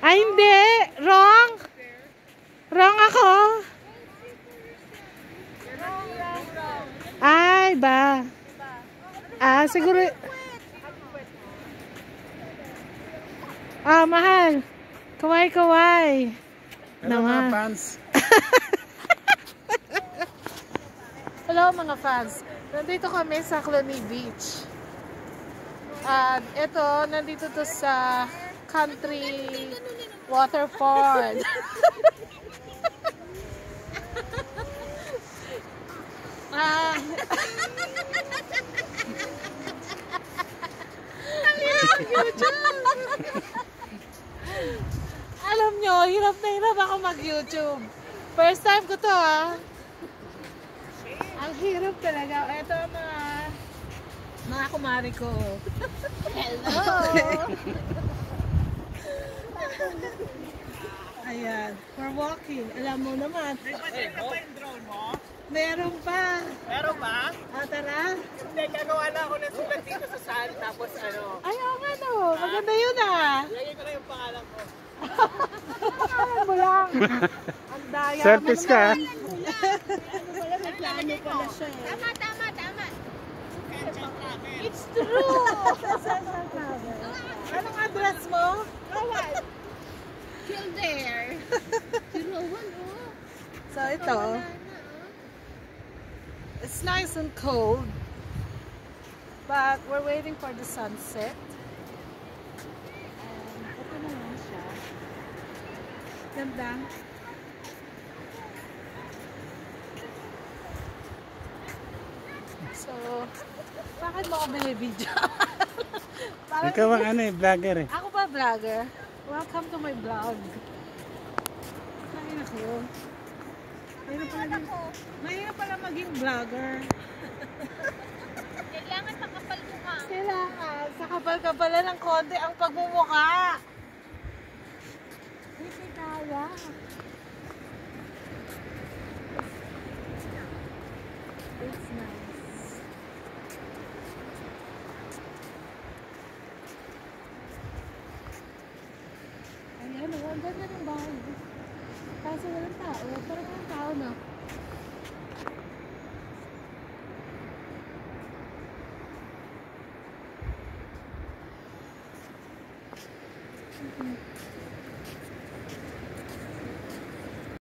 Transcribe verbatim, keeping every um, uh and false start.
Ay, hindi. Wrong. Wrong ako. Ay, ba? Ah, siguro. Ah, mahal. Kaway, kaway. Hello mga fans. Hello mga fans. Nandito kami sa Cluny Beach. At ito, nandito to sa country waterfall. Ah. Alam nyo, hirap na hirap ako mag-YouTube. First time ko to ah. Ang hirap talaga. Ito ang mga mga kumari ko. Hello! Ayan, we're walking. Alam mo naman. May pa yung drone mo? Meron pa. Meron ba? Ah, tara. Hindi, gagawa na ako ng sulat dito sa sand. Tapos ano? Ay, oo nga no. Maganda yun ah. Lagay ko na yung pangalan ko. Pangalan mo lang. Ang daya mo Service ka. Wala, may plano pala siya eh. Tama, tama, tama. It's true! Anong address mo? Kawan. Kill there. Kilowan, oh. So ito, it's nice and cold, but we're waiting for the sunset. And ito naman siya. Ganda. So, bakit mo ako binibidyo? Ikaw ang ano eh, vlogger eh. Ako ba vlogger? Welcome to my vlog. Kain ako. Mahirap pala, mahirap pala maging vlogger. Kailangan makapal mo ka. Kailangan. Sa kapal-kapal ng konti ang pagmumukha. Hindi kaya. It's nice. Ayan, ang ganda ng bahay. Kaso walang tao. Parang walang tao na.